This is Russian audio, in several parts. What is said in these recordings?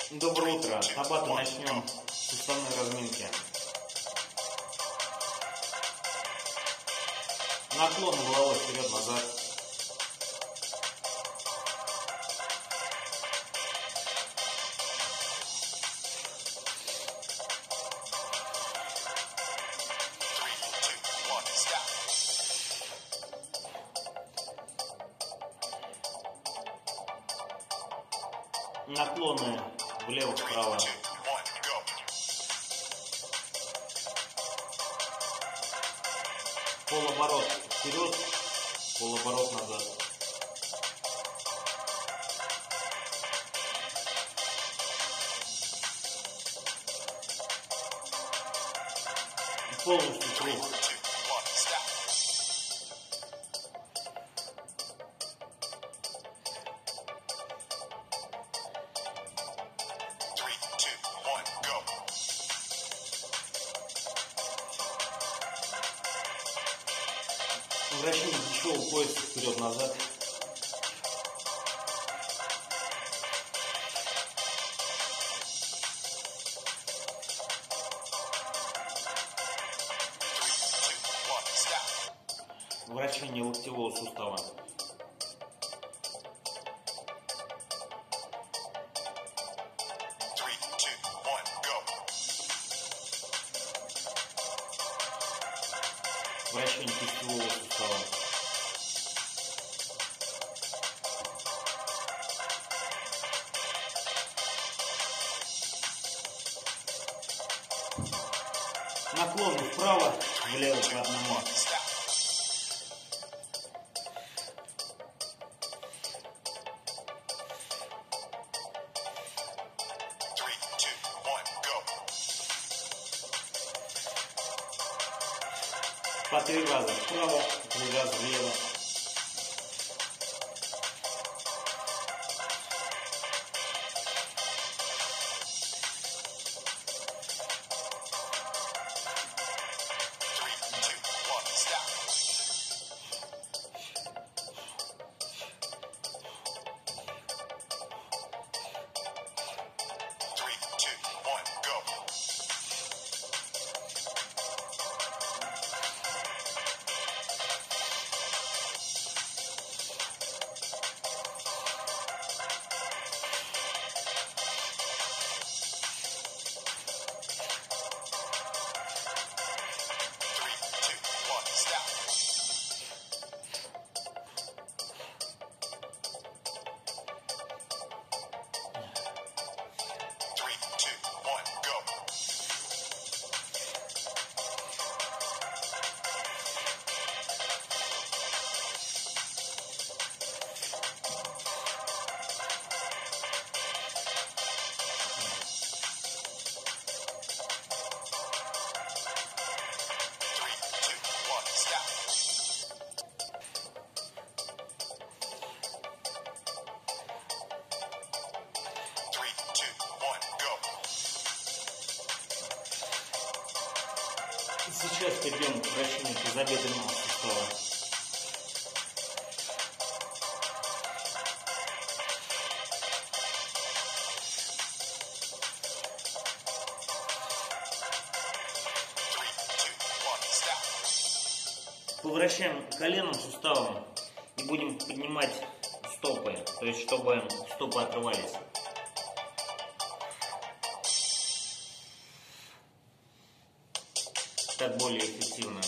Доброе утро. Табата начнем с суставной разминки. Наклон головой вперед-назад. Наклоны влево-вправо. Полоборот вперед, полоборот назад. Полностью круг. Вращение плечевого пояса вперед-назад. Вращение локтевого сустава. Вращение кистевого сустава. Наклон вправо, влево по одному. По 3 раза вправо, 3 раза влево. Сейчас перейдем к вращению тазобедренного сустава. Повращаем коленным суставом и будем поднимать стопы, то есть чтобы стопы отрывались. Так более эффективно.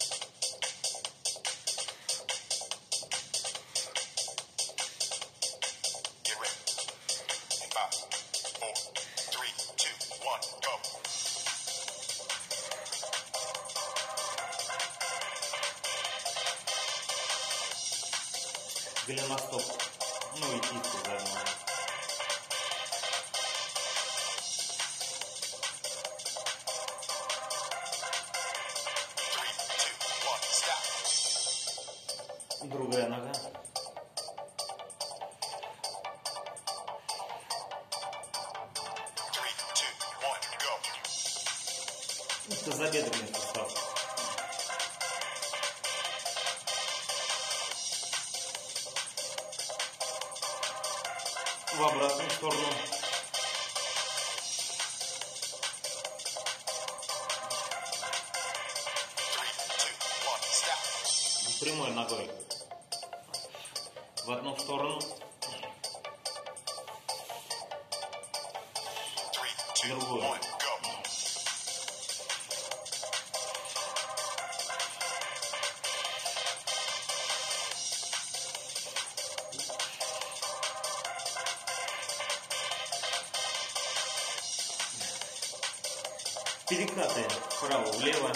Голеностоп, ну и кисти заодно. Другая нога. Тазобедренный сустав. В обратную сторону. прямой ногой в одну сторону, в другую. Перекаты вправо-влево.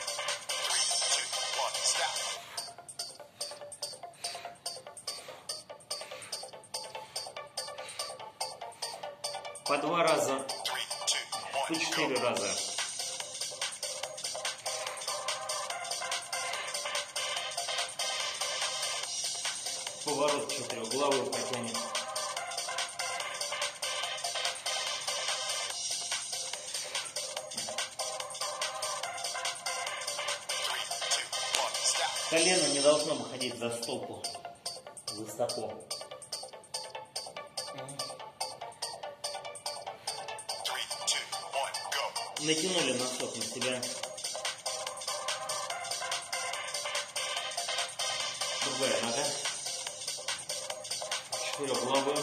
По 2 раза, по 4 раза. Поворот четырехглавый потянем. Колено не должно выходить за стопу, за стопу. Натянули носок на себя. Другая нога. Четырехглавая.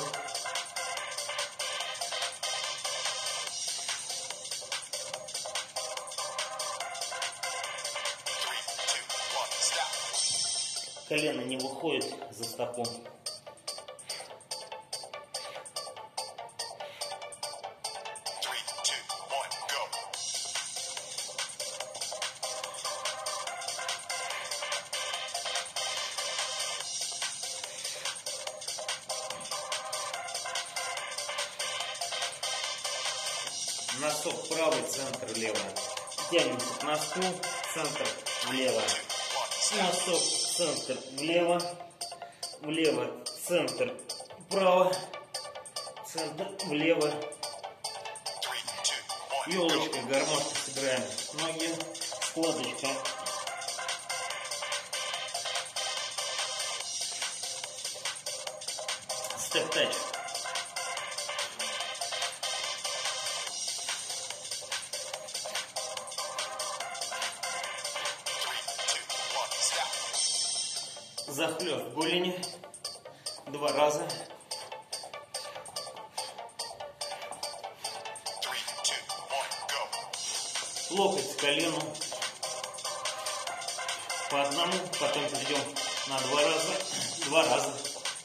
Колено не выходит за стопу. Носок правый, центр влево. Тянемся к носку, центр влево. Носок, центр влево. Влево, центр вправо. Центр влево. Елочкой, гармошкой сыграем. Ноги, складочка. Степ-тач. Захлёст голени 2 раза. Локоть к колену. По одному, потом перейдем на 2 раза. 2 раза.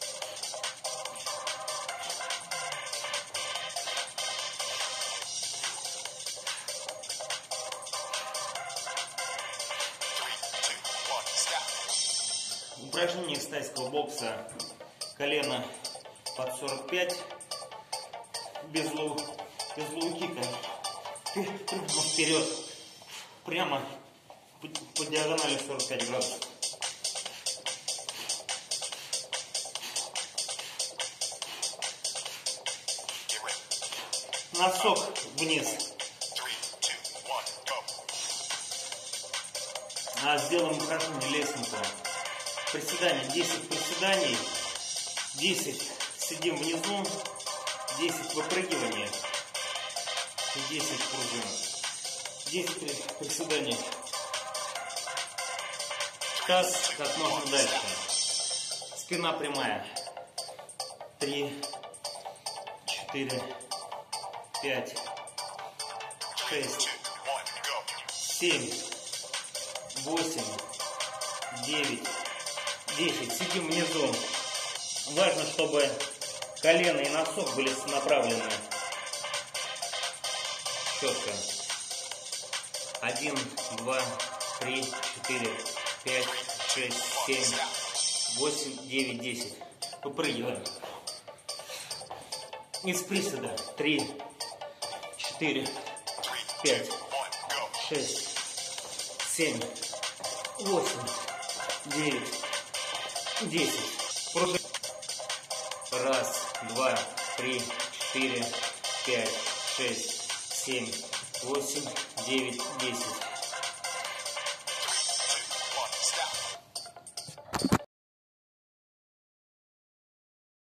Упражнение из тайского бокса. Колено под 45. Без лоу-кика. Вперед. Прямо по диагонали 45 градусов. Носок вниз. Сделаем упражнение лесенку. Приседания, 10 приседаний, 10 сидим внизу, 10 выпрыгиваний и 10 пружин. 10 приседаний. Таз как можно дальше. Спина прямая. 3, 4, 5, 6, 7, 8, 9, 10. Сидим внизу. Важно, чтобы колено и носок были направлены четко. 1, 2, 3, 4, 5, 6, 7, 8, 9, 10. Выпрыгиваем. Из приседа. 3, 4, 5, 6, 7, 8, 9, 10. Пружин. 1, 2, 3, 4, 5, 6, 7, 8, 9, 10.